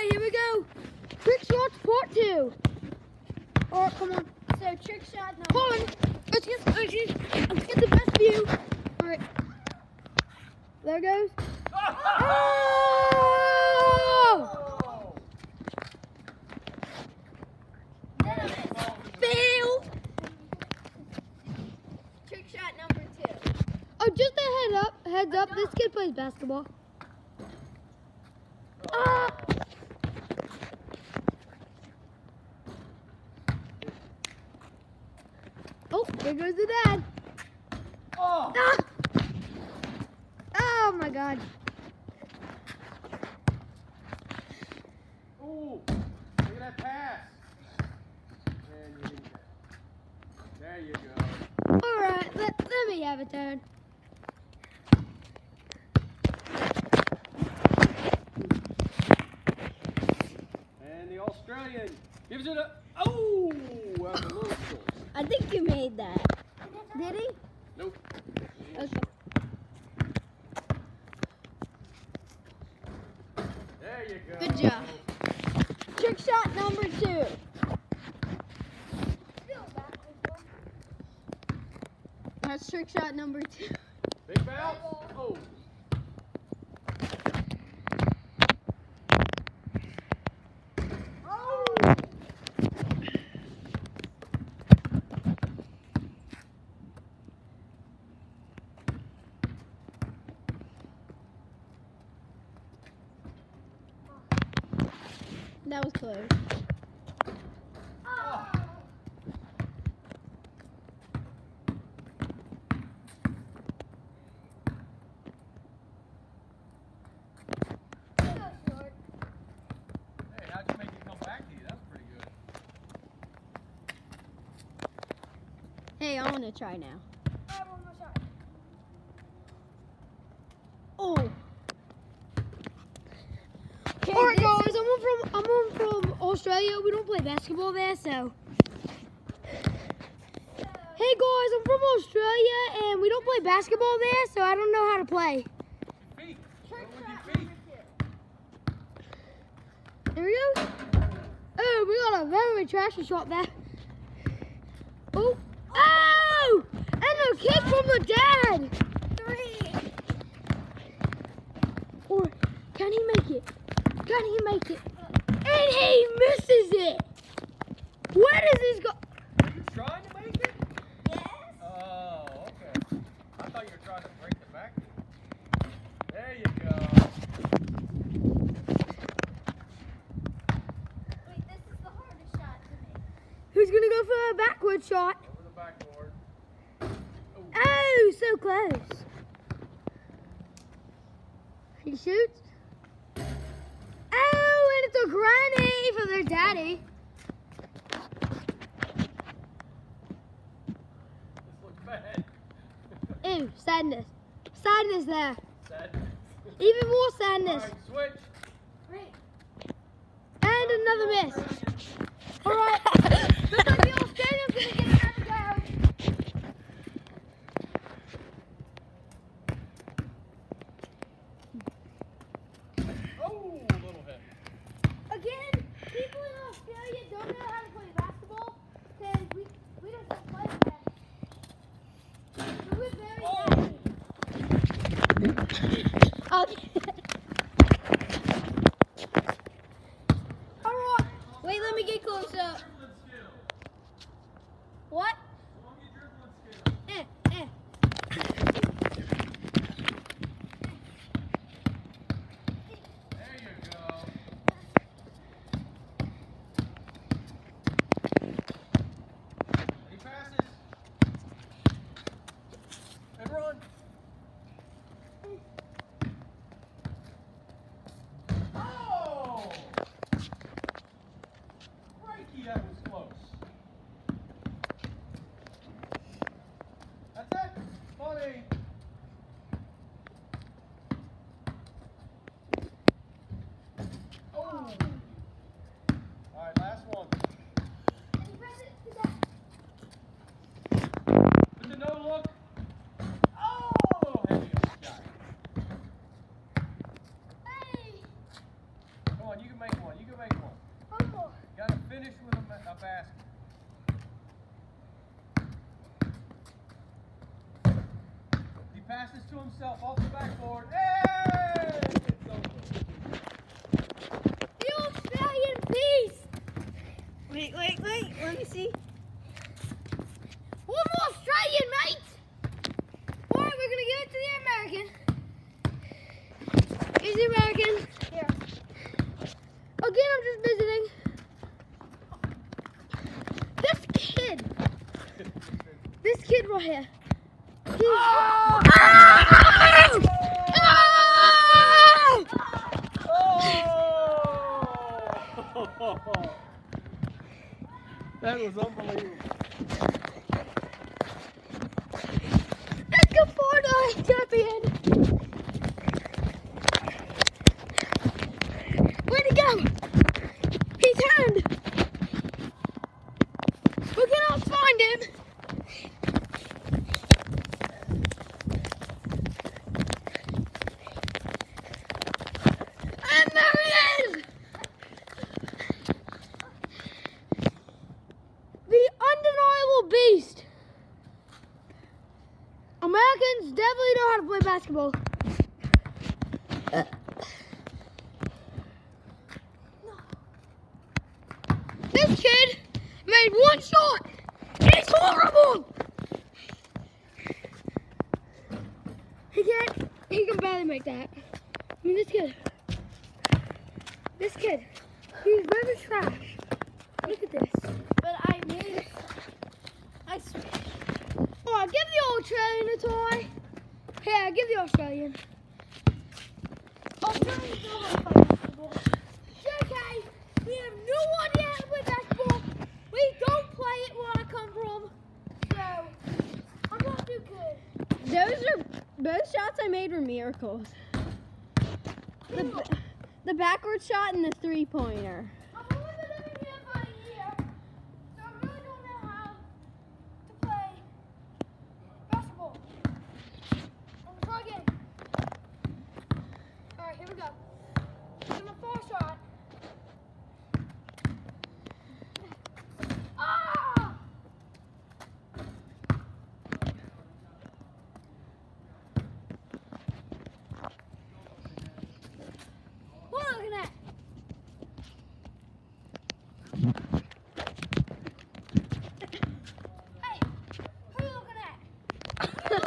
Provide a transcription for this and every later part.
right, here we go. Trick shots part 2. All right, come on. So trick shot number. Hold on. Let's get the best view. All right. There it goes. Oh! Fail. Trick shot number 2. Oh, just a heads up. This kid plays basketball. Ah! Oh, there goes the dad. Oh! Ah! Oh my God. Ooh! Look at that pass. And you didn't get it. There you go. All right, let me have a turn. And the Australian gives it a. Oh! That's a little close. I think you made that. Did he? Nope. Okay. There you go. Good job. Trick shot number 2. That's trick shot number 2. Big bounce. Oh. That was close. Hey, how'd you make it come back to you? That was pretty good. Hey, I want to try now. Oh. All right, guys, I'm from Australia. We don't play basketball there, so. Hey guys, I'm from Australia and we don't play basketball there, so I don't know how to play. Feet. Go with your feet. There we go. Oh, we got a very trashy shot there. Oh, oh, and a kick from the dad. 3. Or can he make it? Can he make it? And he misses it. Where does this go? Are you trying to make it? Yes. Oh, okay. I thought you were trying to break the back. There you go. Wait, this is the hardest shot to make. Who's gonna go for a backward shot? Over the backboard. Oh, so close. He shoots. Oh, and it's a granny for their daddy. This looks bad. Ew, sadness. Sadness there. Sadness. Even more All sadness. right, switch. And another miss. All right. Looks like the Australian's gonna get another go. Oh, a little hit. Again, people in Australia don't know how to play basketball because we don't play that. So we're very Okay. All right. Wait, let me get close up. What? There you go. He passes. And run. Oh! Crikey, that was close. finish with a basket. He passes to himself off the backboard. Hey! It's over. The Australian beast! Wait. Let me see. One more Australian, mate! Alright, we're gonna give it to the American. Here's the American. Here. Again, I'm just visiting. This kid right here. Oh! Oh! That was unbelievable. Let's go for the champion. Where'd he go? He turned. We cannot find him. And there he is. The undeniable beast. Americans definitely know how to play basketball. This kid made one shot. It's horrible. He can barely make that. I mean, this kid, he's very trash. Look at this. But I made it. I swear. Alright, give the Australian a try. Here, give the Australian. Australians don't want to play basketball. Okay, we have no idea how to play basketball. We don't play it where I come from. So, I'm not too good. Both shots I made were miracles. The backward shot and the three-pointer. I've only been living here for a year, so I really don't know how to play basketball. I'm gonna try again. Alright, here we go. This is my fourth shot. Ah! What are you looking at? Hey, who are you looking at?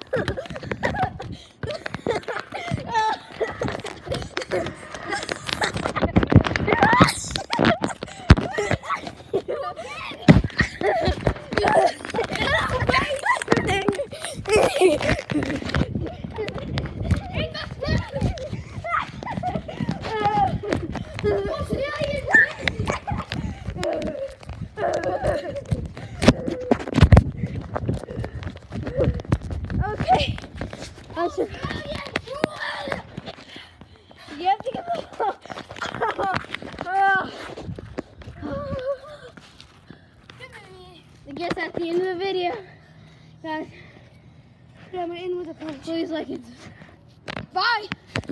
Okay. You have to get the ball. I guess that's the end of the video. Guys, Yeah, I'm gonna end with a punch. please like it. Bye.